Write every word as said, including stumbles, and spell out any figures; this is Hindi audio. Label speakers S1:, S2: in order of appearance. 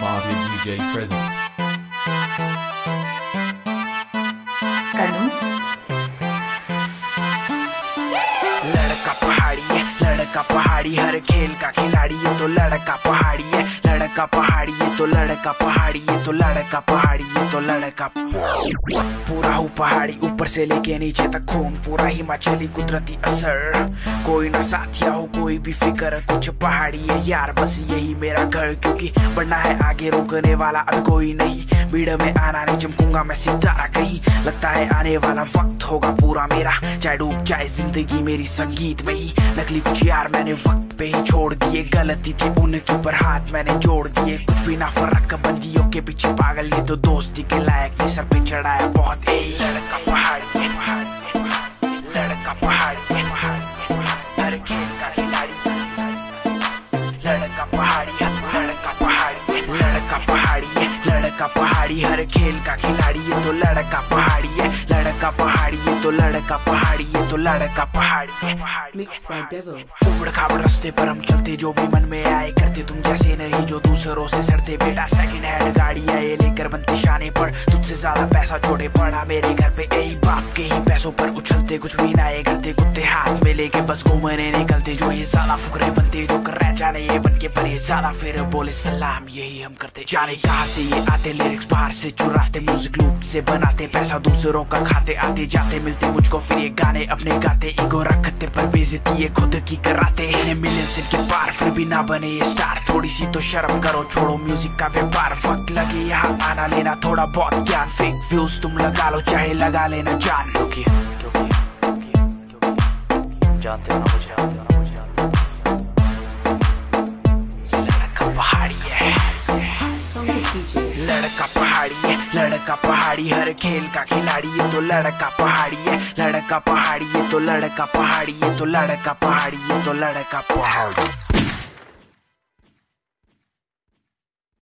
S1: Mafia D J presents.
S2: कनू
S3: लड़का पहाड़ी है, लड़का पहाड़ी हर खेल का खिलाड़ी है। तो लड़का पहाड़ी है, लड़का पहाड़ी है। तो लड़का पहाड़ी है, तो लड़का पहाड़ी है। तो लड़का पूरा हूँ पहाड़ी, ऊपर से लेके नीचे तक खून पूरा हिमाचली कुदरती असर। कोई ना साथिया हो कोई भी फिक्र, कुछ पहाड़ी है यार बस यही मेरा घर। क्योंकि बढ़ना है आगे रोकने वाला अब कोई नहीं, भीड़ में आना नहीं चमकूंगा मैं सितारा कहीं। लगता है आने वाला वक्त होगा पूरा मेरा, चाहे डूब जाए जिंदगी मेरी संगीत में ही। नकली कुछ यार मैंने वक्त पे ही छोड़ दिए, गलती थी उनकी पर हाथ मैंने जोड़ दिए। कुछ भी ना फर्क बंदियों के पीछे पागल, ये तो दोस्ती के लायक नहीं सर पे चढ़ाया बहुत। ए लड़का पहाड़ी है, लड़का पहाड़ी है, हर खेल का खिलाड़ी। लड़का पहाड़ी है, लड़का पहाड़ी है, लड़का पहाड़ी है, लड़का पहाड़ी हर खेल का खिलाड़ी है। तो लड़का पहाड़ी है, लड़का पहाड़ी है। तो लड़का पहाड़ी है, तो लड़का पहाड़ी है।
S2: Mix by devil.
S3: उबड़ खाबड़ रास्ते पर हम चलते, जो भी मन में आए करते, तुम जैसे नहीं जो दूसरों से सड़ते। बेटा सेकंड हैंड गाड़ी आए लेकर बनते शाने पर, तुझसे ज्यादा पैसा छोड़े पड़ा मेरे घर पे। यही बाप के ही पैसों पर उछलते, कुछ भी ना ये करते। कुत्ते हाथ में लेके बस घूमने निकलते, जो ये ज्यादा फुकरे बनते, जो कर रहे जाने ये बन के पर ये ज्यादा फिर बोले सलाम यही हम करते। जाने कहाँ से ये आते लिरिक्स बाहर से चुराते, म्यूजिक लूप से बनाते, पैसा दूसरों का खाते। आते जाते मिलते मुझको फिर ये गाने अपने गाते, ईगो रखते पर बेइज्जती ये खुद की कराते। इन्हें मिलियंस इनके पार फिर भी ना बने ये स्टार, थोड़ी सी तो शर्म करो छोड़ो म्यूजिक का व्यापार। वक्त लगे यहाँ आना लेना थोड़ा बहुत ज्ञान, फेक व्यूज तुम लगा लो चाहे लगा लेना जान। क्योंकि जानते हो ना मुझे, लड़का पहाड़ी है, लड़का पहाड़ी है, लड़का पहाड़ी हर खेल का खिलाड़ी है। तो लड़का पहाड़ी है, लड़का पहाड़ी है। तो लड़का पहाड़ी है, तो लड़का पहाड़ी है। तो लड़का पहाड़ी।